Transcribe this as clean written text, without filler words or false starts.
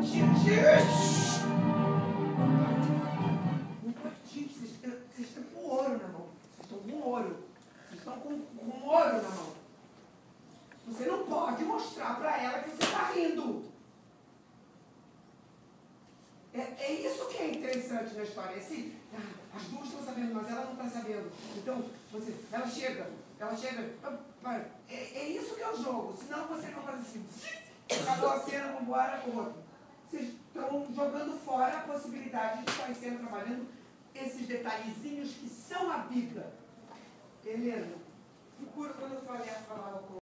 Vocês estão com ouro na mão. Vocês estão com ouro. Vocês estão com ouro na mão. Você não pode mostrar para ela que você está rindo. É isso que é interessante na história. Assim, as duas estão sabendo, mas ela não está sabendo. Então, ela chega. É isso que é o jogo. Senão você não faz assim. Acabou a cena, vamos embora com o outro. Vocês estão jogando fora a possibilidade de estar sendo trabalhando esses detalhezinhos que são a vida. Helena, procura quando eu falava com